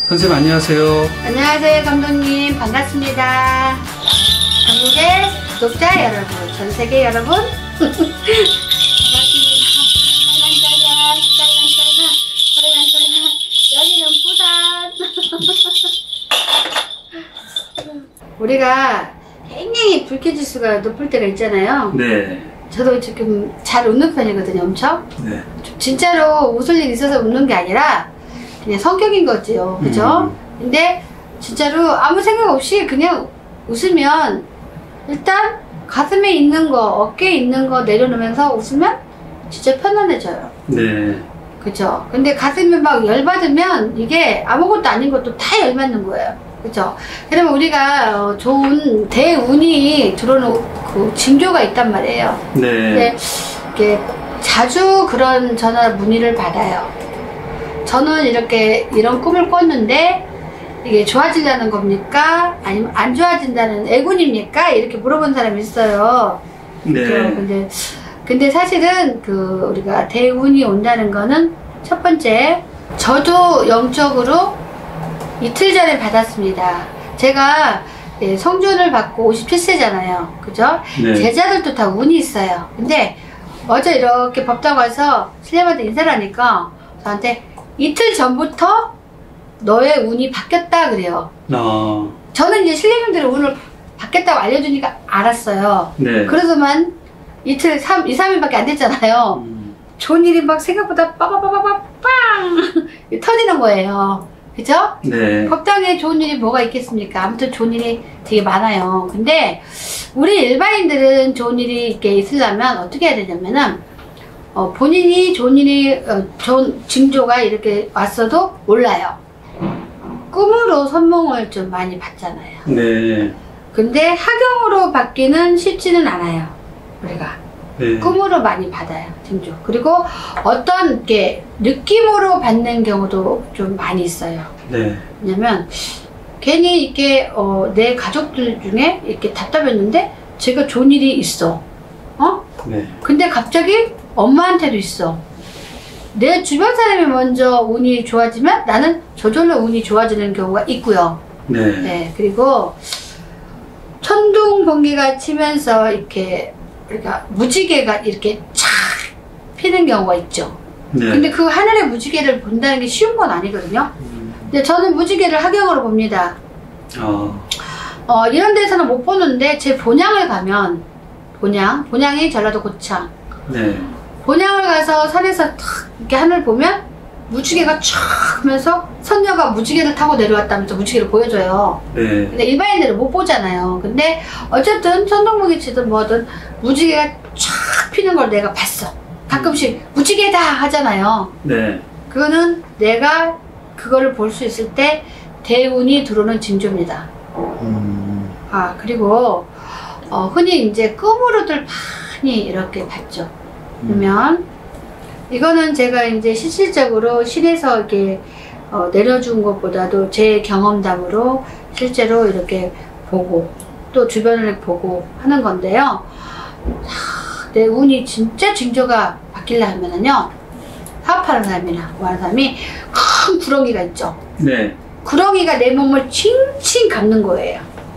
선생님 안녕하세요. 안녕하세요 감독님, 반갑습니다. 한국의 구독자 여러분, 전세계 여러분 반갑습니다. 여기는 부산. 우리가 굉장히 불쾌지수가 높을 때가 있잖아요. 네. 저도 지금 잘 웃는 편이거든요, 엄청. 네. 진짜로 웃을 일 있어서 웃는 게 아니라 그냥 성격인 거지요, 그죠? 근데 진짜로 아무 생각 없이 그냥 웃으면 일단 가슴에 있는 거, 어깨에 있는 거 내려놓으면서 웃으면 진짜 편안해져요. 네. 그죠? 근데 가슴이 막 열받으면 이게 아무것도 아닌 것도 다 열받는 거예요. 그죠? 그러면 우리가 좋은 대운이 들어오는 그 징조가 있단 말이에요. 네. 근데 이렇게 자주 그런 전화 문의를 받아요. 저는 이렇게 이런 꿈을 꿨는데 이게 좋아지려는 겁니까? 아니면 안 좋아진다는 애군입니까? 이렇게 물어본 사람이 있어요. 네. 근데 사실은 그 우리가 대운이 온다는 거는 첫 번째, 저도 영적으로 이틀 전에 받았습니다. 제가 성전을 받고 57세잖아요. 그죠? 네. 제자들도 다 운이 있어요. 근데 어제 이렇게 법당 와서 신령한테 인사를 하니까 저한테 이틀 전부터 너의 운이 바뀌었다 그래요. 저는 이제 신령님들의 운을 바뀌었다고 알려주니까 알았어요. 네. 그래서만 이틀, 2, 3일밖에 안 됐잖아요. 좋은 일이 막 생각보다 빠바바바바 빵 터지는 거예요. 그죠? 네. 법당에 좋은 일이 뭐가 있겠습니까? 아무튼 좋은 일이 되게 많아요. 근데 우리 일반인들은 좋은 일이 이렇게 있으려면 어떻게 해야 되냐면은 본인이 좋은 일이 좋은 징조가 이렇게 왔어도 몰라요. 꿈으로 선몽을 좀 많이 받잖아요. 네. 근데 하경으로 받기는 쉽지는 않아요. 우리가 네. 꿈으로 많이 받아요, 징조. 그리고 어떤 이렇게 느낌으로 받는 경우도 좀 많이 있어요. 네. 왜냐면 괜히 이렇게 내 가족들 중에 이렇게 답답했는데 제가 좋은 일이 있어. 네. 근데 갑자기 엄마한테도 있어. 내 주변 사람이 먼저 운이 좋아지면 나는 저절로 운이 좋아지는 경우가 있고요. 네. 네. 그리고 천둥 번개가 치면서 이렇게 우리가 무지개가 이렇게 촥 피는 경우가 있죠. 네. 근데 그 하늘의 무지개를 본다는 게 쉬운 건 아니거든요. 근데 저는 무지개를 하경으로 봅니다. 이런 데서는 못 보는데 제 본향을 가면 본향이 전라도 고창. 네. 본향을 가서 산에서 탁 이렇게 하늘 보면 무지개가 촥 하면서 선녀가 무지개를 타고 내려왔다면서 무지개를 보여줘요. 네. 근데 일반인들은 못 보잖아요. 근데 어쨌든 천둥번개 치든 뭐든 무지개가 촥 피는 걸 내가 봤어. 가끔씩 무지개다 하잖아요. 네. 그거는 내가 그거를 볼 수 있을 때 대운이 들어오는 징조입니다. 그리고 흔히 이제 꿈으로들 많이 이렇게 봤죠. 그러면 이거는 제가 이제 실질적으로 신에서 이렇게 내려준 것보다도 제 경험담으로 실제로 이렇게 보고 또 주변을 보고 하는 건데요. 내 운이 진짜 징조가 바뀌려 하면은요, 사업하는 사람이나 뭐 하는 사람이 큰 구렁이가 있죠. 네. 구렁이가 내 몸을 칭칭 감는 거예요.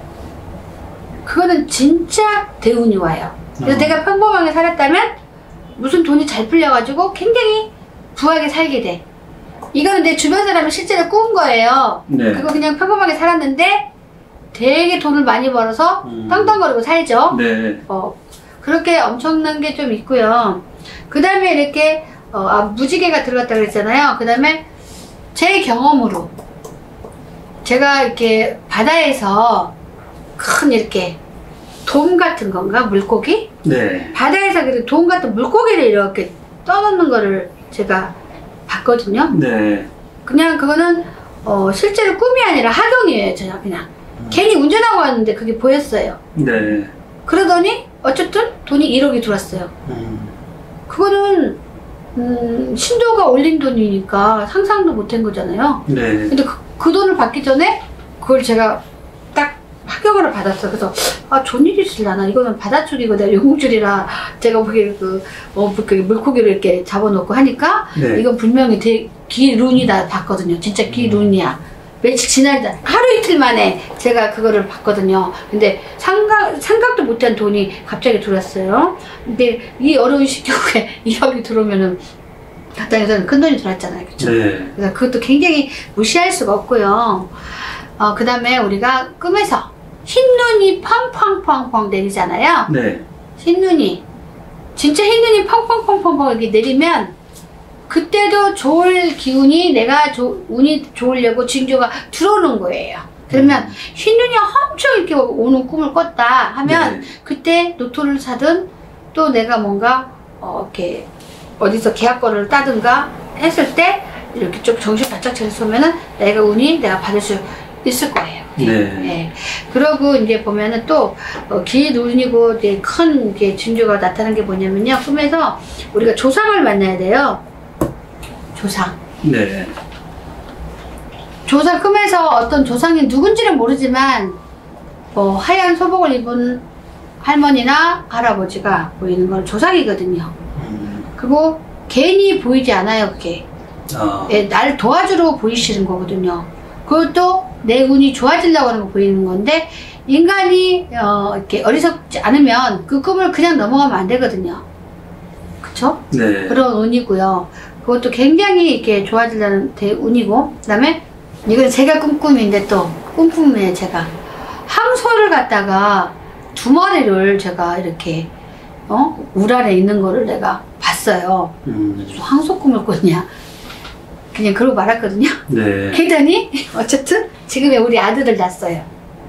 그거는 진짜 대운이 와요. 그래서 내가 평범하게 살았다면 무슨 돈이 잘 풀려가지고 굉장히 부하게 살게 돼. 이거는 내 주변 사람이 실제로 꾼 거예요. 네. 그거 그냥 평범하게 살았는데 되게 돈을 많이 벌어서 땅땅거리고 살죠. 네. 그렇게 엄청난 게 좀 있고요. 그 다음에 이렇게 무지개가 들어갔다 그랬잖아요. 그 다음에 제 경험으로 제가 이렇게 바다에서 큰 이렇게 돔 같은 건가? 물고기? 네. 바다에서 돔 같은 물고기를 이렇게 떠놓는 거를 제가 봤거든요. 네. 그냥 그거는 실제로 꿈이 아니라 하경이에요. 제가 그냥 괜히 운전하고 왔는데 그게 보였어요. 네. 그러더니 어쨌든 돈이 1억이 들어왔어요. 그거는 신도가 올린 돈이니까 상상도 못한 거잖아요. 네. 근데 그 돈을 받기 전에 그걸 제가 딱 합격을 받았어요. 그래서 좋은 일이 있으려나, 이거는 바닷줄이고 내가 용줄이라 제가 보기에 그 물고기를 이렇게 잡아놓고 하니까 네. 이건 분명히 되게 기룬이다 봤거든요. 진짜 기룬이야. 며칠 지나자 하루 이틀 만에 제가 그거를 봤거든요. 근데 생각도 못한 돈이 갑자기 들어왔어요. 근데 이 어려운 시국에 2억이 들어오면은 가땅에서는 큰 돈이 들어왔잖아요. 그쵸? 네. 그래서 그것도 굉장히 무시할 수가 없고요. 그 다음에 우리가 꿈에서 흰눈이 팡팡팡팡 내리잖아요. 네. 흰눈이 진짜 흰눈이 팡팡팡팡 이렇게 내리면 그때도 좋을 기운이 내가 운이 좋으려고 징조가 들어오는 거예요. 그러면 흰눈이 엄청 이렇게 오는 꿈을 꿨다 하면 네. 그때 로또를 사든 또 내가 뭔가 이렇게 어디서 계약권을 따든가 했을 때 이렇게 좀 정신 바짝 차려서면은 내가 받을 수 있을 거예요. 네. 네. 그러고 이제 보면은 또 긴 눈이고 이제 큰 징조가 나타나는 게 뭐냐면요. 꿈에서 우리가 조상을 만나야 돼요. 조상. 네. 조상 꿈에서 어떤 조상이 누군지는 모르지만 뭐 하얀 소복을 입은 할머니나 할아버지가 보이는 건 조상이거든요. 그리고 괜히 보이지 않아요, 그게. 예, 나를 도와주러 보이시는 거거든요. 그것도 내 운이 좋아지려고 하는 거 보이는 건데, 인간이, 이렇게 어리석지 않으면 그 꿈을 그냥 넘어가면 안 되거든요. 그쵸? 네. 그런 운이고요. 그것도 굉장히 이렇게 좋아지려는 운이고, 그 다음에, 이건 제가 꿈꿈인데 또, 꿈꿈이에요, 제가. 항소를 갖다가 2마리를 제가 이렇게, 울 아래 있는 거를 내가 봤어요. 항소 꿈을 꿨냐? 그냥 그러고 말았거든요. 네. 그러더니, 어쨌든, 지금의 우리 아들을 낳았어요.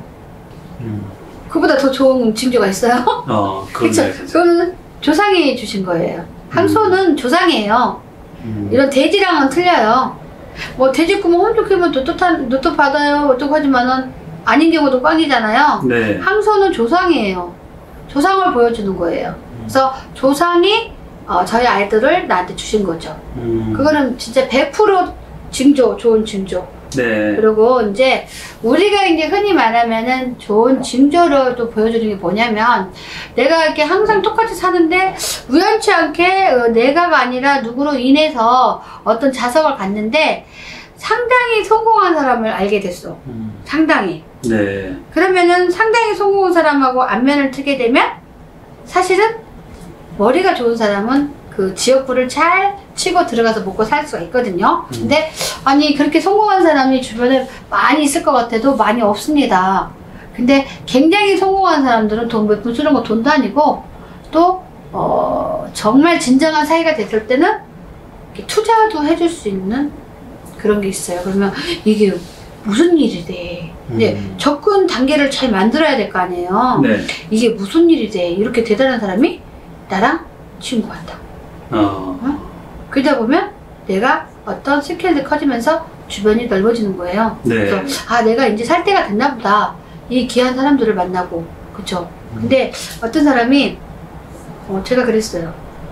그보다 더 좋은 징조가 있어요. 그렇죠. 그거는 조상이 주신 거예요. 항소는 조상이에요. 이런 돼지랑은 틀려요. 뭐 돼지 꿈을 혼자 키우면 로또 받아요. 어떡하지만은 아닌 경우도 꽝이잖아요. 네. 항소는 조상이에요. 조상을 보여주는 거예요. 그래서 조상이 저희 아이들을 나한테 주신 거죠. 그거는 진짜 100% 징조, 좋은 징조. 네. 그리고 이제 우리가 이제 흔히 말하면은 좋은 징조를 또 보여주는 게 뭐냐면, 내가 이렇게 항상 똑같이 사는데 우연치 않게 내가가 아니라 누구로 인해서 어떤 자석을 갔는데 상당히 성공한 사람을 알게 됐어. 상당히. 네. 그러면은 상당히 성공한 사람하고 안면을 트게 되면 사실은 머리가 좋은 사람은 그 지역구를 잘 치고 들어가서 먹고 살 수가 있거든요. 근데 아니 그렇게 성공한 사람이 주변에 많이 있을 것 같아도 많이 없습니다. 근데 굉장히 성공한 사람들은 돈 몇 푼 쓰는 거 돈도 아니고 또 정말 진정한 사이가 됐을 때는 투자도 해줄 수 있는 그런 게 있어요. 그러면 이게 무슨 일이래. 근데 접근 단계를 잘 만들어야 될 거 아니에요. 네. 이게 무슨 일이래. 이렇게 대단한 사람이 나랑 친구한다. 그러다 보면 내가 어떤 스케일이 커지면서 주변이 넓어지는 거예요. 네. 그래서 내가 이제 살 때가 됐나 보다. 이 귀한 사람들을 만나고. 그쵸? 근데 어떤 사람이 제가 그랬어요.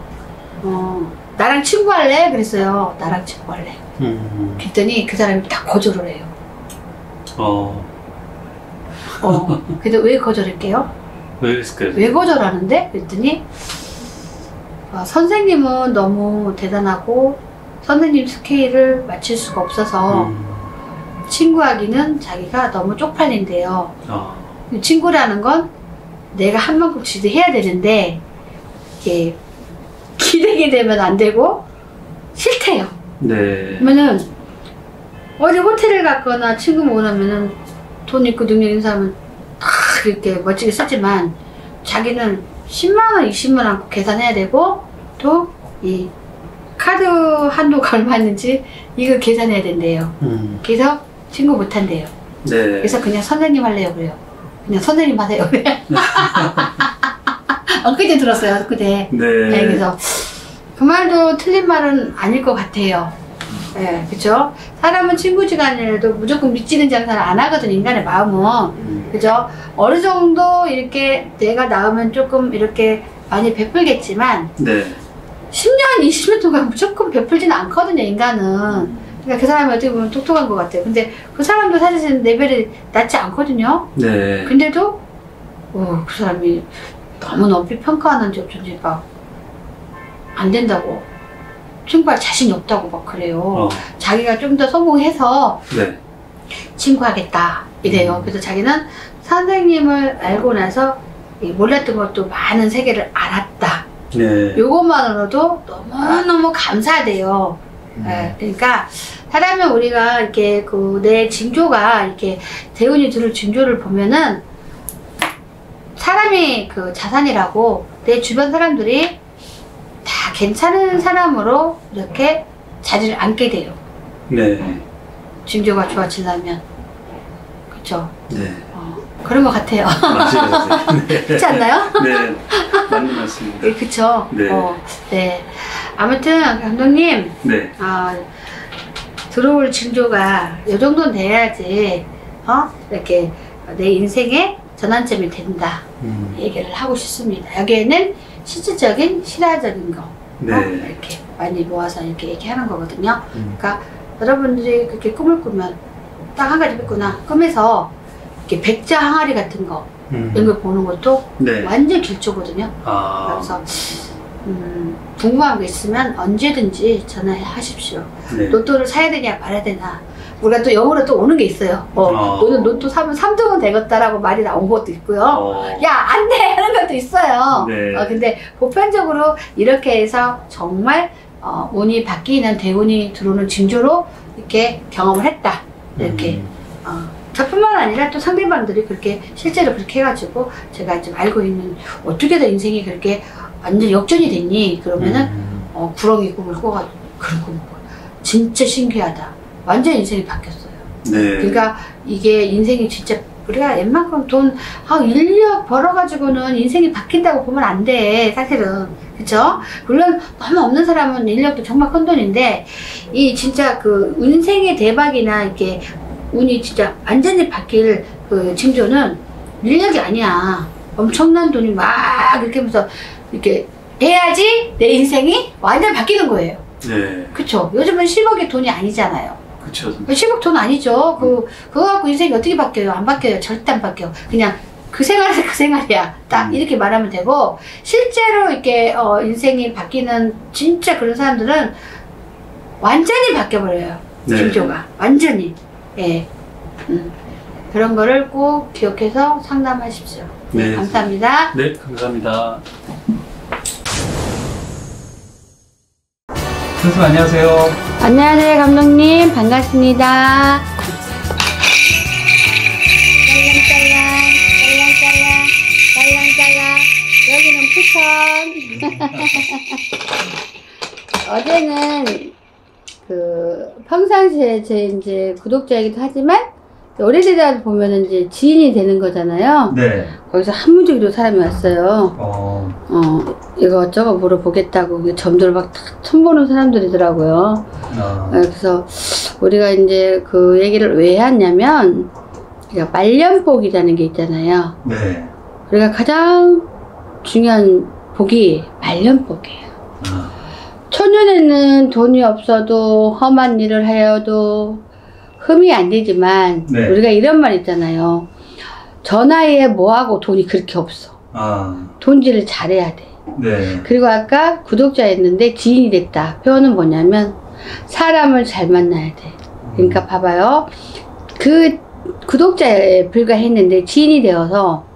나랑 친구할래? 그랬어요. 나랑 친구할래. 그랬더니 그 사람이 딱 거절을 해요. 근데 왜 거절할게요? 왜 그랬을까요? 왜 거절하는데? 그랬더니 선생님은 너무 대단하고 선생님 스케일을 맞출 수가 없어서 친구하기는 자기가 너무 쪽팔린대요. 친구라는 건 내가 한 만큼 지도해야 되는데 이게 기대게 되면 안 되고 싫대요. 네. 그러면은 어디 호텔을 갔거나 친구 모으면은 돈 있고 능력 있는 사람은 다 이렇게 멋지게 쓰지만 자기는 10만원, 20만원 꼭 계산해야 되고 또 이 카드 한도가 얼마였는지 이걸 계산해야 된대요. 그래서 친구 못한대요. 네. 그래서 그냥 선생님 할래요 그래요. 그냥 선생님 하세요 그래. 엊그제 들었어요. 엊그제. 네. 네. 그래서 그 말도 틀린 말은 아닐 것 같아요. 네, 그죠? 사람은 친구지간이라도 무조건 미치는 장사를 안 하거든, 인간의 마음은. 그죠? 어느 정도 이렇게 내가 낳으면 조금 이렇게 많이 베풀겠지만, 네. 10년, 20년 동안 무조건 베풀지는 않거든요, 인간은. 그러니까 그 사람이 어떻게 보면 똑똑한 것 같아요. 근데 그 사람도 사실 레벨이 낮지 않거든요. 네. 근데도, 그 사람이 너무 높이 평가하는지 어쩐지 막, 안 된다고. 친구할 자신이 없다고 막 그래요. 자기가 좀 더 성공해서 네. 친구하겠다 이래요. 그래서 자기는 선생님을 알고 나서 몰랐던 것도 많은 세계를 알았다. 네. 요것만으로도 너무너무 감사돼요. 그러니까 사람은 우리가 이렇게 내 징조가 이렇게 대운이 들을 징조를 보면은 사람이 자산이라고 내 주변 사람들이 다 괜찮은 사람으로 이렇게 자리를 앉게 돼요. 네. 징조가 좋아지려면. 그쵸? 네. 그런 것 같아요. 맞아요. 네. 그렇지 않나요? 네. 맞는 말씀입니다. 그쵸? 네. 네. 아무튼 감독님, 네. 들어올 징조가 이 정도는 돼야지 이렇게 내 인생의 전환점이 된다 얘기를 하고 싶습니다. 여기에는 실질적인 실화적인 거 네. 이렇게 많이 모아서 이렇게 얘기하는 거거든요. 그러니까 여러분들이 그렇게 꿈을 꾸면 딱 한 가지 있구나. 꿈에서 이렇게 백자 항아리 같은 거 이런 걸 보는 것도 네. 완전 길조거든요. 그래서 궁금한 거 있으면 언제든지 전화하십시오. 네. 로또를 사야 되냐 말아야 되나. 우리가 또 영어로 또 오는 게 있어요. 너는 로또 사면 3등은 되겠다라고 말이 나온 것도 있고요. 야, 안 돼! 하는 것도 있어요. 네. 근데 보편적으로 이렇게 해서 정말 운이 바뀌는 대운이 들어오는 징조로 이렇게 경험을 했다. 이렇게. 저뿐만 아니라 또 상대방들이 그렇게 실제로 그렇게 해가지고 제가 지금 알고 있는 어떻게 다 인생이 그렇게 완전 역전이 됐니? 그러면은 구렁이 꿈을 꿔가지고 그런 꿈을 꿔. 진짜 신기하다. 완전 인생이 바뀌었어요. 네. 그러니까 이게 인생이 진짜 우리가 웬만큼 돈, 인력 벌어가지고는 인생이 바뀐다고 보면 안 돼. 사실은. 그쵸? 물론 너무 없는 사람은 인력도 정말 큰 돈인데 이 진짜 인생의 대박이나 이렇게 운이 진짜 완전히 바뀔 징조는 인력이 아니야. 엄청난 돈이 막 이렇게 하면서 이렇게 해야지 내 인생이 완전 바뀌는 거예요. 네. 그쵸? 요즘은 10억이 돈이 아니잖아요. 그쵸. 10억 돈 아니죠. 그거 갖고 인생이 어떻게 바뀌어요? 안 바뀌어요. 절대 안 바뀌어. 그냥 그 생활이 그 생활이야. 딱 이렇게 말하면 되고, 실제로 이렇게 인생이 바뀌는 진짜 그런 사람들은 완전히 바뀌어버려요. 네. 징조가. 완전히. 예. 그런 거를 꼭 기억해서 상담하십시오. 네. 감사합니다. 네, 감사합니다. 선생님 안녕하세요. 안녕하세요, 감독님. 반갑습니다. 짤랑짤랑, 짤랑짤랑, 여기는 푸천. 어제는 평상시에 제 이제 구독자이기도 하지만 오래되다 보면은 이제 지인이 되는 거잖아요. 네. 거기서 한무지기로 사람이 왔어요. 이것저것 물어보겠다고 점도를 막 쳐보는 사람들이더라고요. 그래서 우리가 이제 그 얘기를 왜 하냐면 말년복이라는 게 있잖아요. 네. 우리가 가장 중요한 복이 말년복이에요. 초년에는 돈이 없어도 험한 일을 하여도 흠이 안 되지만 네. 우리가 이런 말 있잖아요. 저 나이에 뭐하고 돈이 그렇게 없어. 돈질을 잘해야 돼. 네. 그리고 아까 구독자였는데 지인이 됐다. 표현은 뭐냐면 사람을 잘 만나야 돼. 그러니까 봐봐요. 그 구독자에 불과했는데 지인이 되어서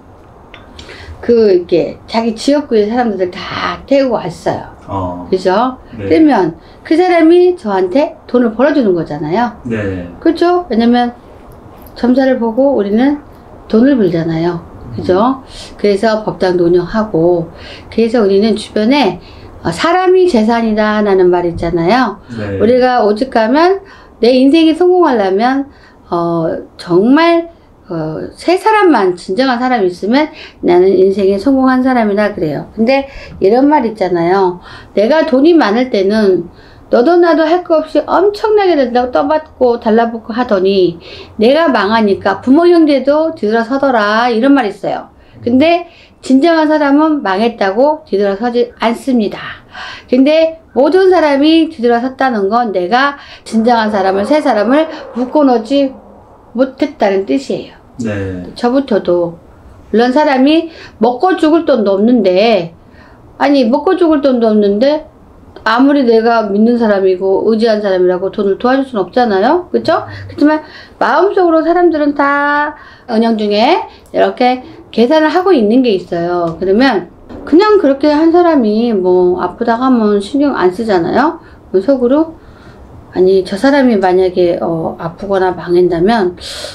이렇게 자기 지역구의 사람들을 다 태우고 왔어요. 그죠? 네. 그러면 그 사람이 저한테 돈을 벌어주는 거잖아요. 네. 그렇죠? 왜냐면 점사를 보고 우리는 돈을 벌잖아요. 그죠? 그래서 법당도 운영하고, 그래서 우리는 주변에 사람이 재산이다 라는 말 있잖아요. 네. 우리가 오직 가면 내 인생이 성공하려면 정말 세 사람만 진정한 사람이 있으면 나는 인생에 성공한 사람이라 그래요. 근데 이런 말 있잖아요. 내가 돈이 많을 때는 너도 나도 할 거 없이 엄청나게 떠받고 달라붙고 하더니 내가 망하니까 부모 형제도 뒤돌아서더라 이런 말 있어요. 근데 진정한 사람은 망했다고 뒤돌아서지 않습니다. 근데 모든 사람이 뒤돌아섰다는 건 내가 진정한 사람을 세 사람을 묶어놓지 못했다는 뜻이에요. 네. 저부터도 물론 사람이 먹고 죽을 돈도 없는데 아니 먹고 죽을 돈도 없는데 아무리 내가 믿는 사람이고 의지한 사람이라고 돈을 도와줄 수는 없잖아요. 그쵸? 그렇지만 마음속으로 사람들은 다 은연중에 이렇게 계산을 하고 있는 게 있어요. 그러면 그냥 그렇게 한 사람이 뭐 아프다고 하면 신경 안 쓰잖아요. 속으로 아니 저 사람이 만약에 아프거나 망한다면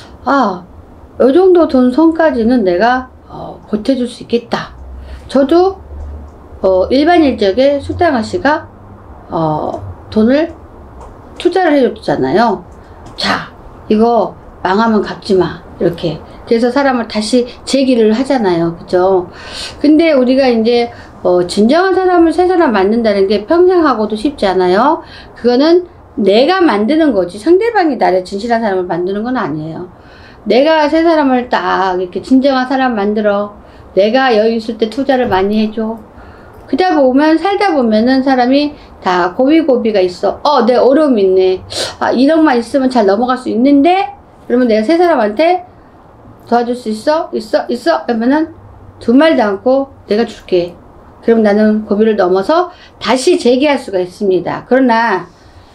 이 정도 돈 선까지는 내가 보태줄 수 있겠다. 저도 일반인적에 숙당 아씨가 돈을 투자를 해줬잖아요. 자, 이거 망하면 갚지 마. 이렇게. 그래서 사람을 다시 재기를 하잖아요. 그죠? 근데 우리가 이제 진정한 사람을 새 사람 만든다는 게 평생 하고도 쉽지 않아요. 그거는 내가 만드는 거지 상대방이 나를 진실한 사람을 만드는 건 아니에요. 내가 새 사람을 딱 이렇게 진정한 사람 만들어. 내가 여유 있을 때 투자를 많이 해줘. 그러다 보면 살다 보면은 사람이 다 고비고비가 있어. 내 어려움이 있네. 1억만 있으면 잘 넘어갈 수 있는데 그러면 내가 새 사람한테 도와줄 수 있어? 있어? 그러면은 두 말도 않고 내가 줄게. 그럼 나는 고비를 넘어서 다시 재기할 수가 있습니다. 그러나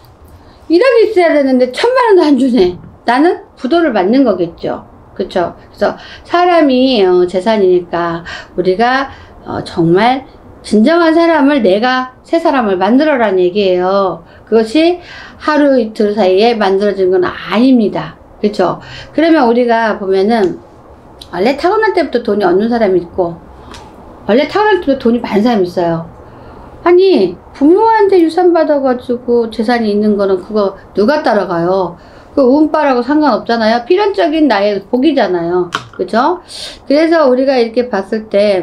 1억이 있어야 되는데 1000만 원도 안 주네. 나는 부도를 맞는 거겠죠. 그쵸? 그래서 사람이 재산이니까 우리가 정말 진정한 사람을 내가 새 사람을 만들어라는 얘기예요. 그것이 하루 이틀 사이에 만들어진 건 아닙니다. 그렇죠? 그러면 우리가 보면은 원래 타고날 때부터 돈이 없는 사람이 있고 원래 타고날 때부터 돈이 많은 사람이 있어요. 아니 부모한테 유산 받아가지고 재산이 있는 거는 그거 누가 따라가요? 그 운빨하고 상관없잖아요. 필연적인 나의 복이잖아요. 그죠? 그래서 우리가 이렇게 봤을 때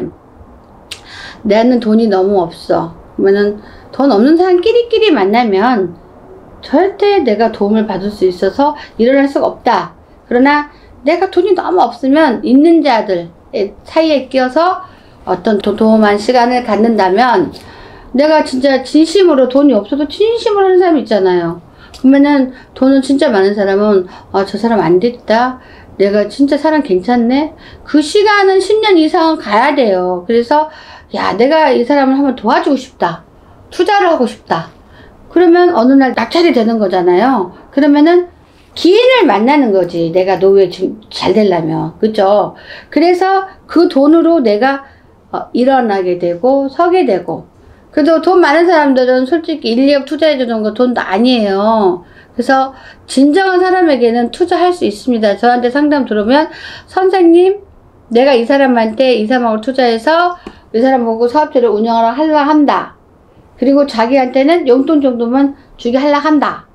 나는 돈이 너무 없어. 그러면은 돈 없는 사람끼리끼리 만나면 절대 내가 도움을 받을 수 있어서 일어날 수가 없다. 그러나 내가 돈이 너무 없으면 있는 자들 사이에 끼어서 어떤 도움한 시간을 갖는다면 내가 진짜 진심으로 돈이 없어도 진심으로 하는 사람이 있잖아요. 그러면은 돈은 진짜 많은 사람은 저 사람 안 됐다. 내가 진짜 사람 괜찮네. 그 시간은 10년 이상은 가야 돼요. 그래서 야 내가 이 사람을 한번 도와주고 싶다. 투자를 하고 싶다. 그러면 어느 날 낙찰이 되는 거잖아요. 그러면은 기인을 만나는 거지. 내가 노후에 잘 되려면. 그죠? 그래서 그 돈으로 내가 일어나게 되고 서게 되고. 그래도 돈 많은 사람들은 솔직히 1, 2억 투자해 주는 거 돈도 아니에요. 그래서 진정한 사람에게는 투자할 수 있습니다. 저한테 상담 들어오면 선생님 내가 이 사람한테 이 사람하고 투자해서 이 사람 보고 사업체를 운영하려 하려 한다. 그리고 자기한테는 용돈 정도만 주게 하려 한다.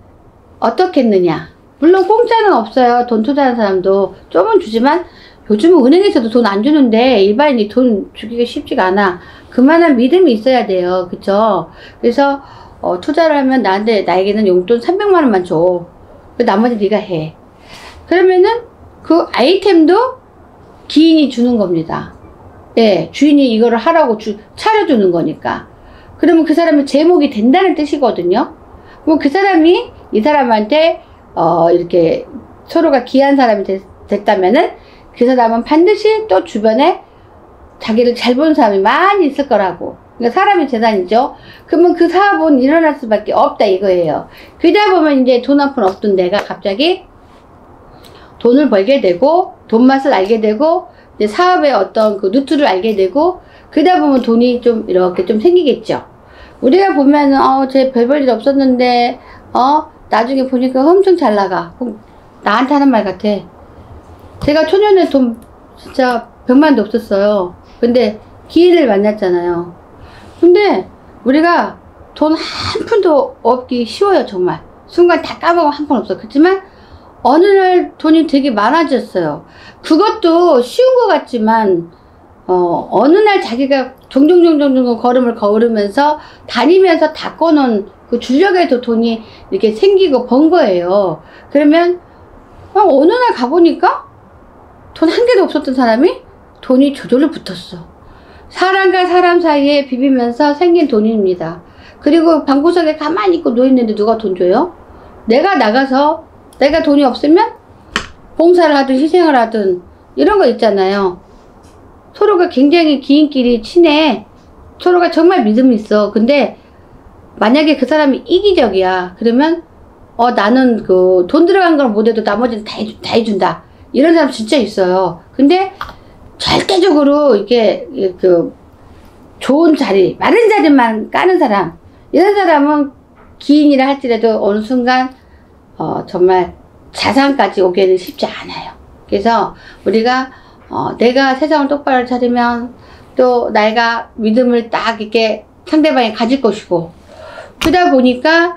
어떻겠느냐. 물론 공짜는 없어요. 돈 투자하는 사람도 조금은 주지만 요즘은 은행에서도 돈 안 주는데 일반인이 돈 주기가 쉽지가 않아. 그만한 믿음이 있어야 돼요. 그쵸? 그래서 투자를 하면 나에게는 용돈 300만 원만 줘. 나머지 네가 해. 그러면은 그 아이템도 기인이 주는 겁니다. 예, 주인이 이거를 하라고 차려주는 거니까. 그러면 그 사람이 제목이 된다는 뜻이거든요. 그럼 그 사람이 이 사람한테 이렇게 서로가 귀한 사람이 됐다면은 그 사람은 반드시 또 주변에 자기를 잘 보는 사람이 많이 있을 거라고. 그러니까 사람이 재산이죠. 그러면 그 사업은 일어날 수밖에 없다 이거예요. 그러다 보면 이제 돈 한 푼 없던 내가 갑자기 돈을 벌게 되고 돈 맛을 알게 되고 이제 사업의 어떤 그 루트를 알게 되고 그러다 보면 돈이 좀 이렇게 좀 생기겠죠. 우리가 보면은 쟤 별 볼 일 없었는데 나중에 보니까 엄청 잘 나가. 나한테 하는 말 같아. 제가 초년에 돈 진짜 100만원도 없었어요. 근데 기인을 만났잖아요. 근데 우리가 돈 한 푼도 없기 쉬워요. 정말 순간 다 까먹으면 한 푼 없어. 그렇지만 어느 날 돈이 되게 많아졌어요. 그것도 쉬운 것 같지만 어느 날 자기가 종종 걸음을 걸으면서 다니면서 다 꺼놓은 그 줄력에도 돈이 이렇게 생기고 번 거예요. 그러면 어느 날 가보니까 돈 한 개도 없었던 사람이 돈이 저절로 붙었어. 사람과 사람 사이에 비비면서 생긴 돈입니다. 그리고 방구석에 가만히 있고 누워있는데 누가 돈 줘요? 내가 나가서 내가 돈이 없으면 봉사를 하든 희생을 하든 이런 거 있잖아요. 서로가 굉장히 기인끼리 친해. 서로가 정말 믿음이 있어. 근데 만약에 그 사람이 이기적이야. 그러면 나는 그 돈 들어간 걸 못해도 나머지는 다 해준다. 이런 사람 진짜 있어요. 근데 절대적으로 이게 그 좋은 자리, 마른 자리만 까는 사람, 이런 사람은 기인이라 할지라도 어느 순간 정말 자산까지 오기는 쉽지 않아요. 그래서 우리가 내가 세상을 똑바로 차리면 또 내가 믿음을 딱 이렇게 상대방이 가질 것이고, 그러다 보니까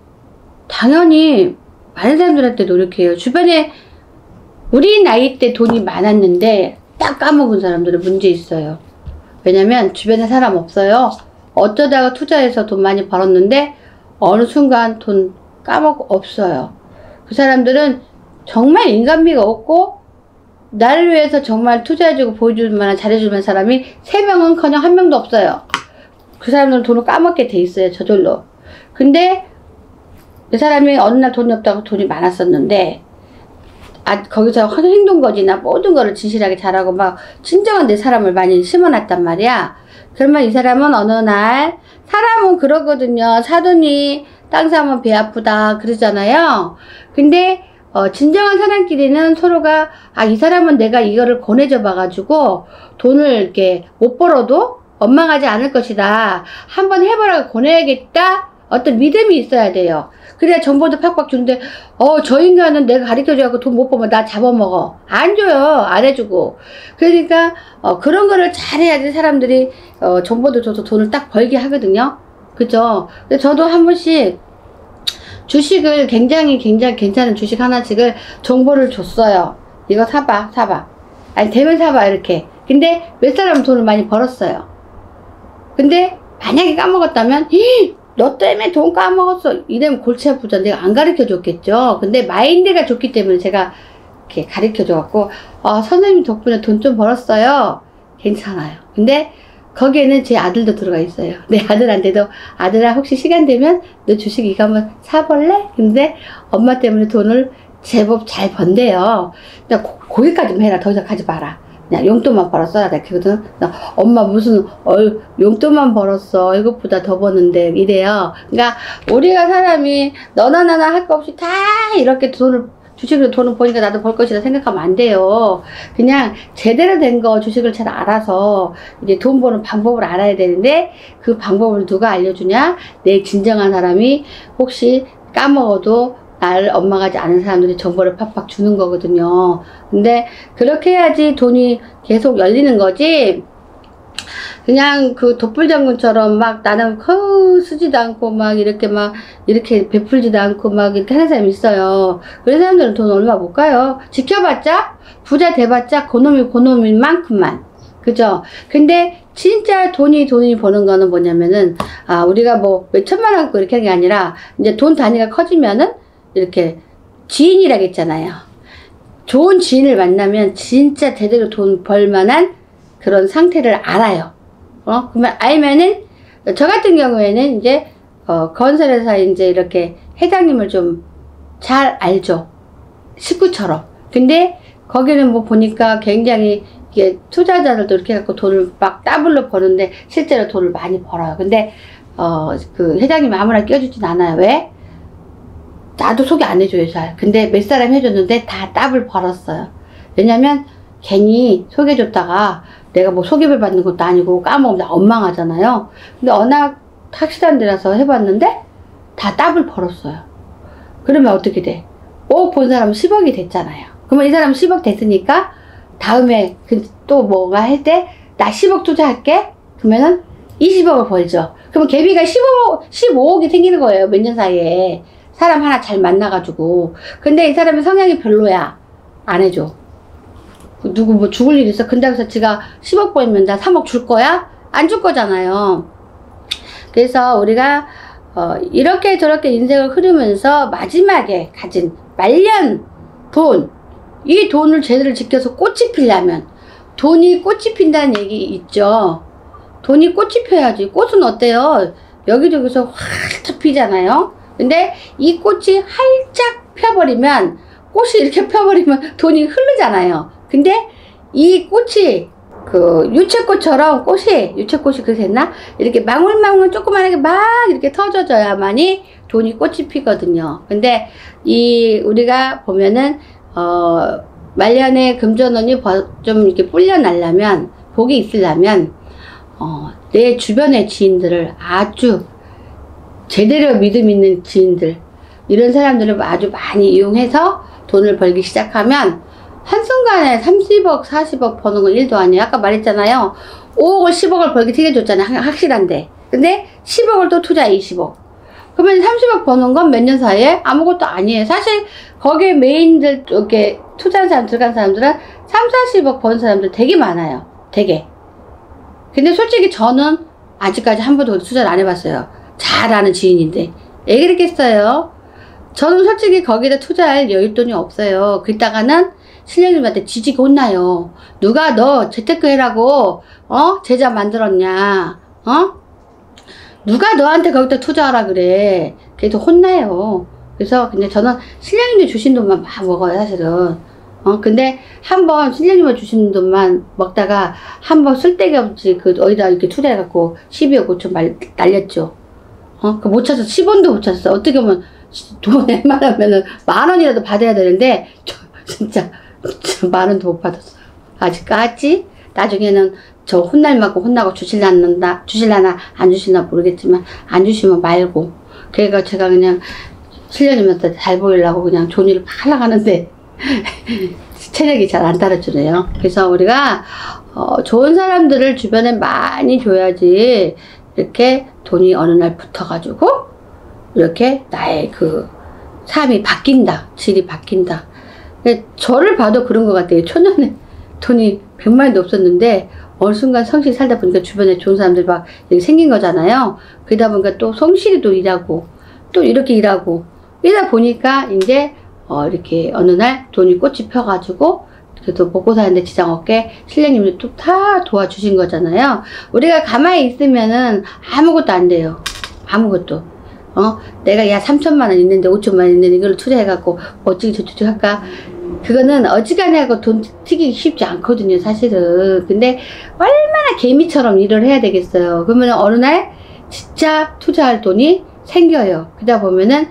당연히 많은 사람들한테 노력해요. 주변에 우리 나이 때 돈이 많았는데 딱 까먹은 사람들은 문제 있어요. 왜냐면 주변에 사람 없어요. 어쩌다가 투자해서 돈 많이 벌었는데 어느 순간 돈 까먹고 없어요. 그 사람들은 정말 인간미가 없고 나를 위해서 정말 투자해주고 보여줄 만한 잘해줄 만한 사람이 3명은커녕 1명도 없어요. 그 사람들은 돈을 까먹게 돼 있어요. 저절로. 근데 그 사람이 어느 날 돈이 없다고 돈이 많았었는데 거기서 행동거지나 모든 거를 진실하게 잘하고 막 진정한 내 사람을 많이 심어놨단 말이야. 그러면 이 사람은 어느 날, 사람은 그러거든요. 사돈이 땅 사면 배 아프다 그러잖아요. 근데 진정한 사람끼리는 서로가 이 사람은 내가 이거를 권해줘 봐가지고 돈을 이렇게 못 벌어도 원망하지 않을 것이다. 한번 해보라고 권해야겠다. 어떤 믿음이 있어야 돼요. 그래야 정보도 팍팍 주는데 저 인간은 내가 가르쳐줘갖고 돈 못 벌면 나 잡아먹어. 안 줘요. 안 해주고. 그러니까 그런 거를 잘해야지 사람들이 정보도 줘서 돈을 딱 벌게 하거든요. 그죠? 근데 저도 한 번씩 주식을 굉장히 괜찮은 주식 하나씩을 정보를 줬어요. 이거 사봐. 아니 되면 사봐 이렇게. 근데 몇 사람은 돈을 많이 벌었어요. 근데 만약에 까먹었다면 너 때문에 돈 까먹었어 이러면 골치 아프죠. 내가 안 가르쳐 줬겠죠. 근데 마인드가 좋기 때문에 제가 이렇게 가르쳐 줘갖고 선생님 덕분에 돈 좀 벌었어요. 괜찮아요. 근데 거기에는 제 아들도 들어가 있어요. 내 아들한테도 아들아 혹시 시간 되면 너 주식 이거 한번 사볼래? 근데 엄마 때문에 돈을 제법 잘 번대요. 그냥 거기까지만 해라. 더 이상 가지 마라. 그냥 용돈만 벌었어. 내가 그거든. 엄마 무슨 용돈만 벌었어. 이것보다 더 버는데 이래요. 그러니까 우리가 사람이 너나 나나 할 거 없이 다 이렇게 주식으로 돈을 버니까 나도 벌 것이다 생각하면 안 돼요. 그냥 제대로 된 거 주식을 잘 알아서 이제 돈 버는 방법을 알아야 되는데 그 방법을 누가 알려주냐? 내 진정한 사람이 혹시 까먹어도 나를 원망하지 않은 사람들이 정보를 팍팍 주는 거거든요. 근데 그렇게 해야지 돈이 계속 열리는 거지. 그냥 그 독불장군처럼 막 나는 쓰지도 않고 막 이렇게 베풀지도 않고 막 이렇게 하는 사람이 있어요. 그런 사람들은 돈 얼마 못 가요. 지켜봤자 부자 돼봤자 고놈인 만큼만. 그죠? 근데 진짜 돈이 버는 거는 뭐냐면은 우리가 뭐 몇천만 원 갖고 이렇게 하는 게 아니라 이제 돈 단위가 커지면은 이렇게 지인이라겠잖아요. 좋은 지인을 만나면 진짜 제대로 돈 벌만한 그런 상태를 알아요. 그러면 알면은 저 같은 경우에는 이제 건설회사 이제 이렇게 회장님을 좀 잘 알죠. 식구처럼. 근데 거기는 뭐 보니까 굉장히 이게 투자자들도 이렇게 갖고 돈을 막 더블로 버는데 실제로 돈을 많이 벌어요. 근데 그 회장님이 아무나 끼워주진 않아요. 왜? 나도 소개 안 해줘요, 잘. 근데 몇 사람 해줬는데 다 더블 벌었어요. 왜냐면 괜히 소개해줬다가 내가 뭐 소개를 받는 것도 아니고 까먹으면 원망하잖아요. 근데 워낙 확실한 데라서 해봤는데 다 더블 벌었어요. 그러면 어떻게 돼? 5억 본 사람은 10억이 됐잖아요. 그러면 이 사람 10억 됐으니까 다음에 또 뭐가 할 때 나 10억 투자할게? 그러면은 20억을 벌죠. 그러면 개비가 15억이 생기는 거예요. 몇 년 사이에. 사람 하나 잘 만나가지고. 근데 이 사람의 성향이 별로야. 안 해줘. 누구 뭐 죽을 일 있어? 근데 여기서 지가 10억 벌면 나 3억 줄 거야? 안 줄 거잖아요. 그래서 우리가 이렇게 저렇게 인생을 흐르면서 마지막에 가진 말년 돈, 이 돈을 제대로 지켜서 꽃이 피려면, 돈이 꽃이 핀다는 얘기 있죠. 돈이 꽃이 펴야지. 꽃은 어때요? 여기저기서 활짝 피잖아요. 근데 이 꽃이 활짝 펴버리면, 꽃이 이렇게 펴버리면 돈이 흐르잖아요. 근데 이 꽃이 그 유채꽃처럼 유채꽃이 그렇게 됐나? 이렇게 망울망울 조그만하게 막 이렇게 터져져야만이 돈이 꽃이 피거든요. 근데 우리가 보면은 말년에 금전운이 좀 이렇게 불려나려면, 복이 있으려면 내 주변의 지인들을 아주 제대로 믿음 있는 지인들, 이런 사람들을 아주 많이 이용해서 돈을 벌기 시작하면 한순간에 30억, 40억 버는 건 일도 아니에요. 아까 말했잖아요. 5억을, 10억을 벌기 되게 좋잖아요. 확실한데. 근데 10억을 또 투자해, 20억. 그러면 30억 버는 건 몇 년 사이에 아무것도 아니에요. 사실 거기에 메인들, 이렇게 투자한 사람, 들어간 사람들은 3, 40억 버는 사람들 되게 많아요. 되게. 근데 솔직히 저는 아직까지 한 번도 투자를 안 해봤어요. 잘 아는 지인인데. 왜 그랬겠어요? 저는 솔직히 거기다 투자할 여윳돈이 없어요. 그러다가는 신령님한테 지지게 혼나요. 누가 너 재테크 해라고 제자 만들었냐? 누가 너한테 거기다 투자하라 그래? 그래서 혼나요. 그래서 근데 저는 신령님이 주신 돈만 막 먹어요, 사실은. 근데 한번 신령님이 주신 돈만 먹다가 한번 쓸데기 없이 어디다 이렇게 투자해갖고 12억 5천 날렸죠. 못 찾았어. 10원도 못 찾았어. 어떻게 보면 돈 웬만하면은 10,000원이라도 받아야 되는데, 진짜 10,000원도 못 받았어. 아직까지. 나중에는 저 혼날 만큼 혼나고 주실라나 안 주실나 모르겠지만, 안 주시면 말고. 그러니까 제가 그냥 신령님한테 잘 보이려고 그냥 종이를 막 하려고 하는데, 체력이 잘 안 따라주네요. 그래서 우리가 좋은 사람들을 주변에 많이 줘야지 이렇게 돈이 어느 날 붙어가지고 이렇게 나의 그 삶이 바뀐다, 질이 바뀐다. 저를 봐도 그런 것 같아요. 초년에 돈이 100만원도 없었는데 어느 순간 성실히 살다 보니까 주변에 좋은 사람들이 막 이렇게 생긴 거잖아요. 그러다 보니까 또 성실히 또 일하고 또 이렇게 일하고 이러다 보니까 이제 이렇게 어느 날 돈이 꽃이 펴가지고 그래도 먹고 사는데 지장 없게 신령님이 또 다 도와주신 거잖아요. 우리가 가만히 있으면은 아무것도 안 돼요. 아무것도. 내가 3천만 원 있는데 5천만 원 있는데 이걸 투자해갖고 어찌 저찌 할까? 그거는 어지간해 하고 돈 튀기기 쉽지 않거든요, 사실은. 근데 얼마나 개미처럼 일을 해야 되겠어요. 그러면 어느 날 진짜 투자할 돈이 생겨요. 그러다 보면은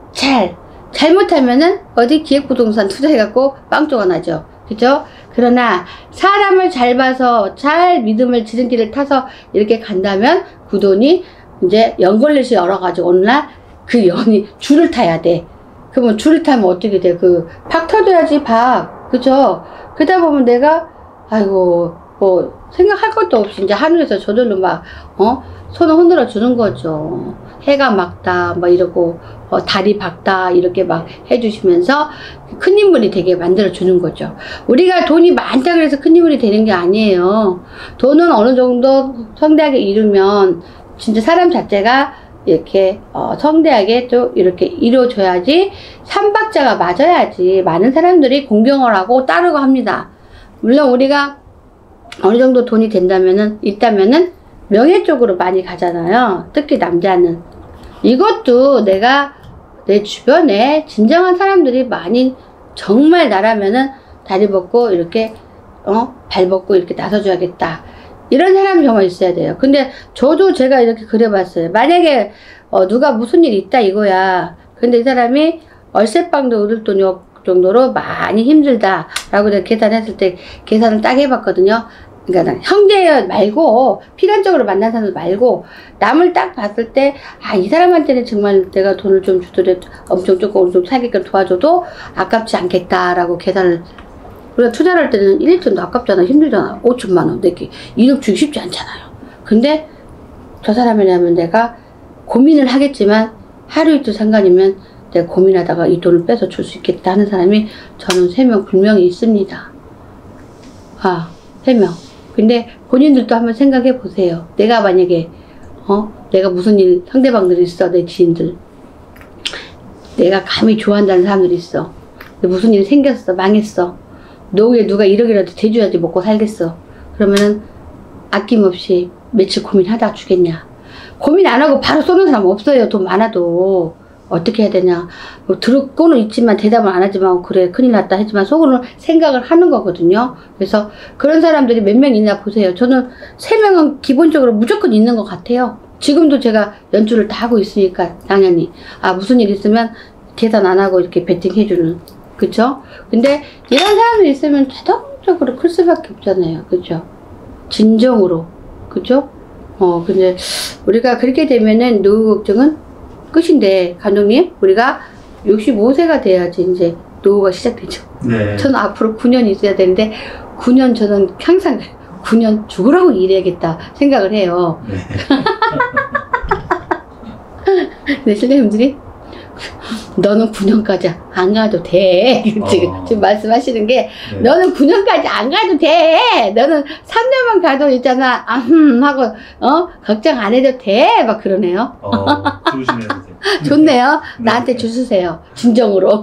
잘못하면은 어디 기획부동산 투자해갖고 빵조가 나죠. 그죠? 그러나 사람을 잘 봐서 잘 믿음을 지름길을 타서 이렇게 간다면 그 돈이 이제 연걸렛이 열어가지고 어느 날 그 연이 줄을 타야 돼. 그러면 줄을 타면 어떻게 돼? 박 터져야지, 박. 그죠? 그러다 보면 내가 아이고 뭐 생각할 것도 없이 이제 하늘에서 저절로 막 손을 흔들어 주는 거죠. 해가 막다 막 이러고 달이 밝다 이렇게 막 해주시면서 큰 인물이 되게 만들어 주는 거죠. 우리가 돈이 많다 그래서 큰 인물이 되는 게 아니에요. 돈은 어느 정도 성대하게 이루면 진짜 사람 자체가 이렇게 성대하게 또 이렇게 이루어져야지 삼박자가 맞아야지 많은 사람들이 공경을 하고 따르고 합니다. 물론 우리가 어느 정도 돈이 있다면은 명예 쪽으로 많이 가잖아요. 특히 남자는. 이것도 내가 내 주변에 진정한 사람들이 많이 정말 나라면은 다리 벗고 이렇게 발 벗고 이렇게 나서줘야겠다. 이런 사람이 정말 있어야 돼요. 근데 저도 제가 이렇게 그려봤어요. 만약에 누가 무슨 일이 있다 이거야. 근데 이 사람이 얼쇠빵도 얻을 돈이 없을 정도로 많이 힘들다 라고 내가 계산했을 때 계산을 딱 해봤거든요. 그러니까 형제 말고 필연적으로 만난 사람 말고 남을 딱 봤을 때 이 사람한테는 정말 내가 돈을 좀 주더라도 엄청 조금 좀 사기끔 도와줘도 아깝지 않겠다라고 계산을. 우리가 투자를 할 때는 1,2천도 아깝잖아. 힘들잖아. 5천만 원 내기 1억 주기 쉽지 않잖아요. 근데 저 사람이라면 내가 고민을 하겠지만 하루 이틀 상관이면 내가 고민하다가 이 돈을 빼서 줄 수 있겠다 하는 사람이 저는 3명 분명히 있습니다. 3명. 근데 본인들도 한번 생각해 보세요. 내가 만약에 내가 무슨 일 상대방들이 있어. 내 지인들. 내가 감히 좋아한다는 사람들이 있어. 근데 무슨 일이 생겼어. 망했어. 너에 누가 1억이라도 대줘야지 먹고 살겠어. 그러면은 아낌없이 며칠 고민하다가 주겠냐. 고민 안 하고 바로 쏘는 사람 없어요. 돈 많아도. 어떻게 해야 되냐. 뭐 듣고는 있지만 대답을 안 하지만 그래 큰일 났다 하지만 속으로는 생각을 하는 거거든요. 그래서 그런 사람들이 몇 명 있나 보세요. 저는 3명은 기본적으로 무조건 있는 것 같아요. 지금도 제가 연주를 다 하고 있으니까 당연히 무슨 일 있으면 계산 안 하고 이렇게 배팅해주는, 그쵸? 근데 이런 사람들이 있으면 자동적으로 클 수밖에 없잖아요. 그죠? 진정으로. 그죠? 근데 우리가 그렇게 되면은 노후 걱정은 끝인데, 감독님, 우리가 65세가 돼야지 이제 노후가 시작되죠. 네. 저는 앞으로 9년이 있어야 되는데, 9년 저는 항상 9년 죽으라고 일해야겠다 생각을 해요. 네. 근데 선생님들이 너는 9년까지 안 가도 돼. 지금 말씀하시는 게 네. 너는 9년까지 안 가도 돼. 너는 3년만 가도 있잖아. 하고 걱정 안 해도 돼. 막 그러네요. 좋으시네요, 선생님. 좋네요. 네. 나한테 주세요. 진정으로.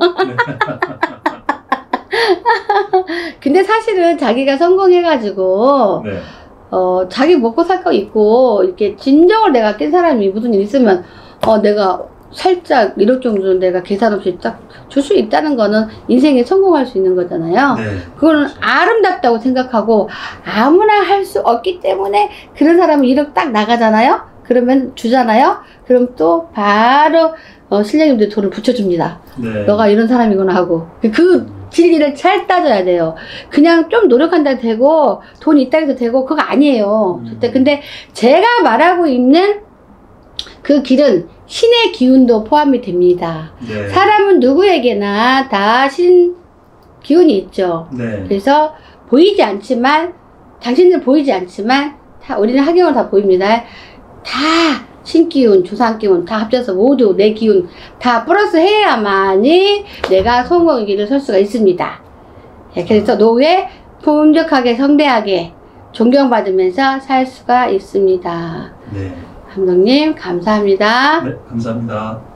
근데 사실은 자기가 성공해가지고 네. 자기 먹고 살 거 있고 이렇게 진정을 내가 깬 사람이 무슨 일 있으면 내가 살짝 이럴 정도로 내가 계산 없이 딱 줄 수 있다는 거는 인생에 성공할 수 있는 거잖아요. 네. 그거는 아름답다고 생각하고 아무나 할 수 없기 때문에 그런 사람은 1억 딱 나가잖아요. 그러면 주잖아요. 그럼 또 바로 실장님들 돈을 붙여줍니다. 네. 너가 이런 사람이구나 하고 그 진리를 잘 따져야 돼요. 그냥 좀 노력한다고 되고 돈 있다 해도 되고 그거 아니에요. 절대. 근데 제가 말하고 있는 그 길은 신의 기운도 포함이 됩니다. 네. 사람은 누구에게나 다 신 기운이 있죠. 네. 그래서 보이지 않지만 당신들 보이지 않지만 다 우리는 하경을 다 보입니다. 다 신기운, 조상기운 다 합쳐서 모두 내 기운 다 플러스 해야만이 내가 성공의 길을 설 수가 있습니다. 그래서 노후에 풍족하게 성대하게 존경받으면서 살 수가 있습니다. 네. 감독님 감사합니다. 네, 감사합니다.